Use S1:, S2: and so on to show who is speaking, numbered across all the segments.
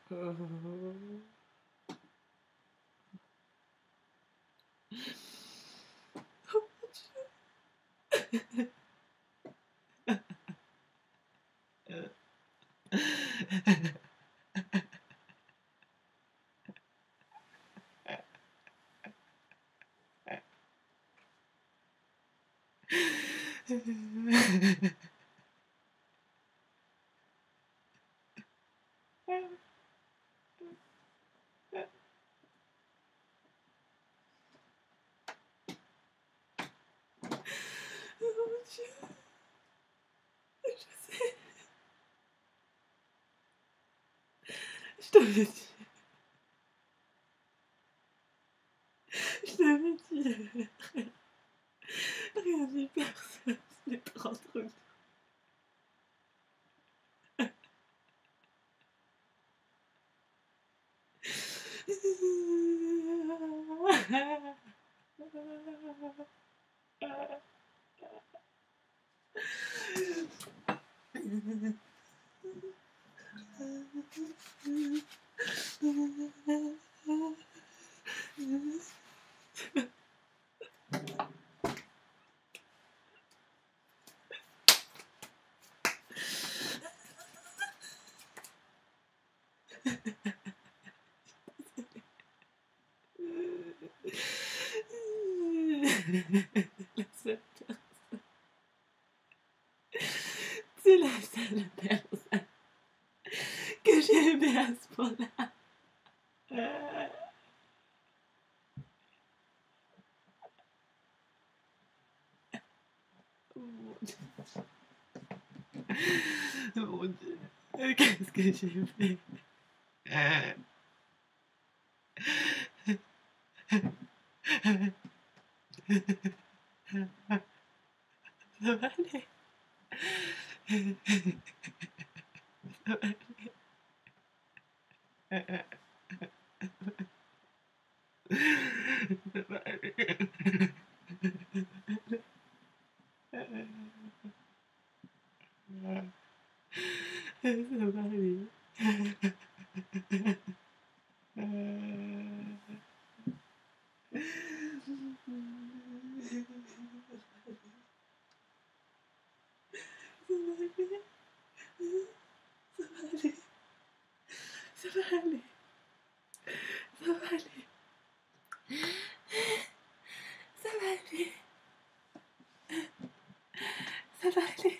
S1: Oh, mon Dieu, je sais, je t'avais dit, je t'avais dit, rien ni personne, c'est entre nous. La seule personne. C'est la seule personne que j'ai aimée à ce point-là. Oh mon Dieu. Oh mon Dieu. Qu'est-ce que j'ai fait? Ça va aller. Ça va aller. Ça va aller. Ça va aller. Ça va aller. Ça va aller. Ça va aller. Ça va aller.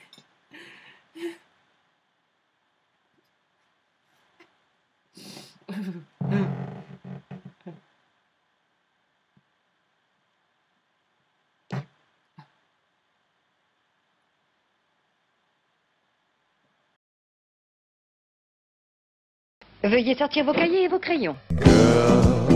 S2: Veuillez sortir vos cahiers et vos crayons.
S3: Girl,